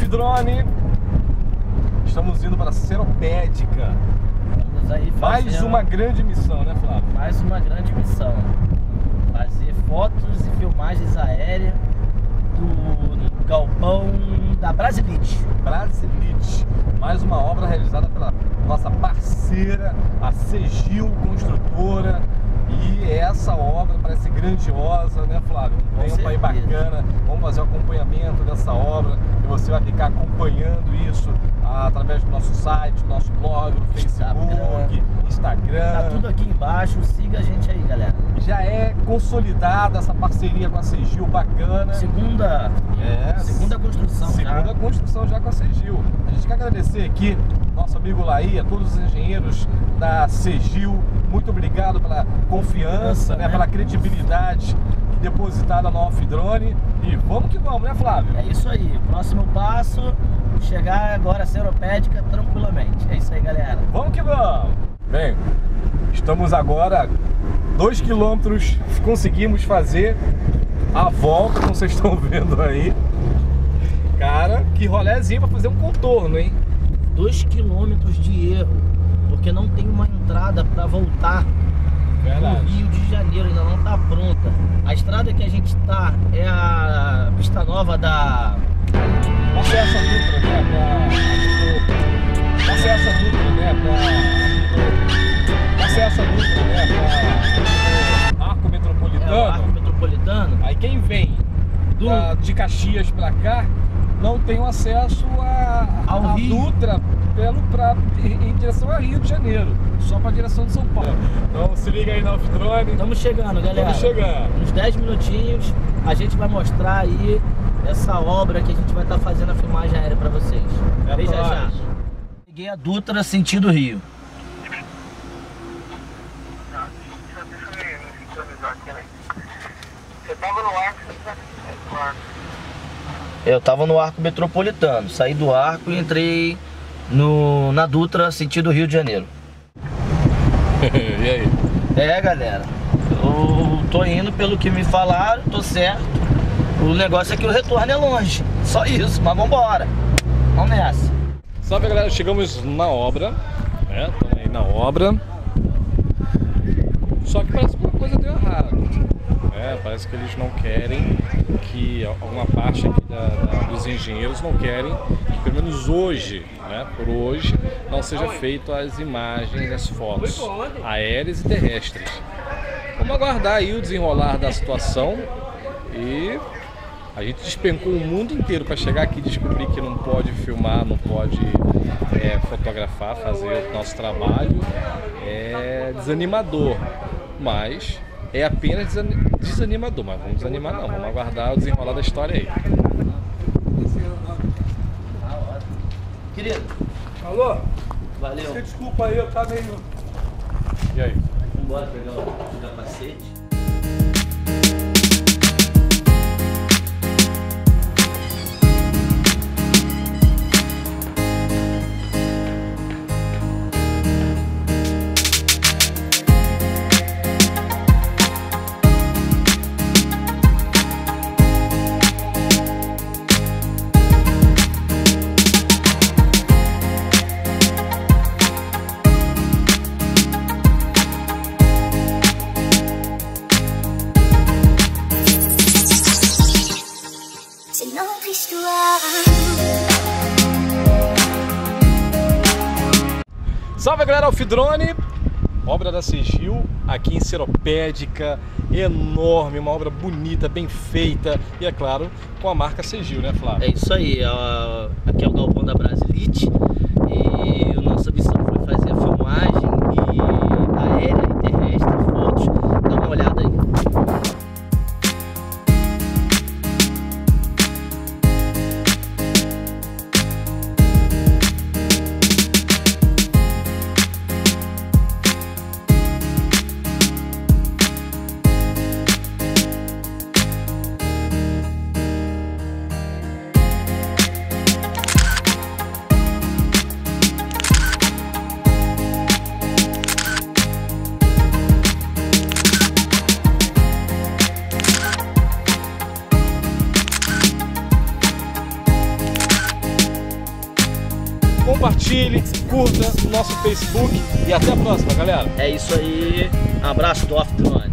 Off-Drone. Estamos indo para a Seropédica. Vamos aí fazer Mais uma grande missão, né, Flávio? mais uma grande missão. Fazer fotos e filmagens aéreas do galpão da Brasilite. Brasilite. Mais uma obra realizada pela nossa parceira, a Segil Construtora. E essa obra parece grandiosa, né, Flávio? Um tempo aí bacana. Vamos fazer o acompanhamento dessa obra e você vai ficar acompanhando isso através do nosso site, do nosso blog, do Facebook, Instagram. Tá tudo aqui embaixo, siga a gente aí, galera. Já é consolidada essa parceria com a Segil, bacana. Segunda construção. Segunda construção já com a Segil. A gente quer agradecer aqui nosso amigo Laí, a todos os engenheiros da Segil. Muito obrigado pela confiança, né, pela credibilidade depositada no Off-Drone. E vamos que vamos, né, Flávio? É isso aí. O próximo passo, chegar agora a Seropédica tranquilamente. É isso aí, galera. Vamos que vamos! Bem, estamos agora 2 quilômetros, conseguimos fazer a volta, como vocês estão vendo aí. Cara, que rolézinho para fazer um contorno, hein? 2 quilômetros de erro, porque não tem uma entrada para voltar no Rio de Janeiro, ainda não está pronta. A estrada que a gente está é a pista nova da... Acesso a Dutra, né? Acesso a Dutra, né? Acesso a Dutra, né? Arco Metropolitano. É o Arco Metropolitano. Aí quem vem de Caxias para cá não tem o acesso ao Dutra em direção ao Rio de Janeiro, só para a direção de São Paulo. Então se liga aí na Off-Drone. Estamos chegando, galera. Estamos chegando. Uns 10 minutinhos a gente vai mostrar aí essa obra que a gente vai estar fazendo a filmagem aérea para vocês. Veja já. Peguei a Dutra sentido Rio. Você tava no arco, Eu tava no Arco Metropolitano, saí do Arco e entrei na Dutra sentido Rio de Janeiro. E aí? É, galera, eu tô indo pelo que me falaram, tô certo. O negócio é que o retorno é longe, só isso, mas vambora. Vamos nessa. Salve, galera, chegamos na obra, né? Estamos aí na obra. Só que parece que uma coisa deu errado. Parece que eles não querem que alguma parte aqui dos engenheiros não querem que pelo menos hoje, né, por hoje, não seja feito as imagens, as fotos aéreas e terrestres. Vamos aguardar aí o desenrolar da situação. E a gente despencou o mundo inteiro para chegar aqui e descobrir que não pode filmar, não pode fotografar, fazer o nosso trabalho. É desanimador, mas é apenas desanimador. Mas vamos desanimar não, vamos aguardar o desenrolar da história aí. Querido. Alô? Valeu. Você desculpa aí, eu tava meio... E aí? Vambora pegar o capacete. Salve, galera, Off-Drone, obra da Segil aqui em Seropédica, enorme, uma obra bonita, bem feita e, é claro, com a marca Segil, né, Flávio? É isso aí, aqui é o galpão da Brasilite e a nossa missão foi fazer a filmagem aérea e terrestre, fotos. Dá uma olhada aí. compartilhe, curta o nosso Facebook e até a próxima, galera. É isso aí. Abraço do Off-Drone.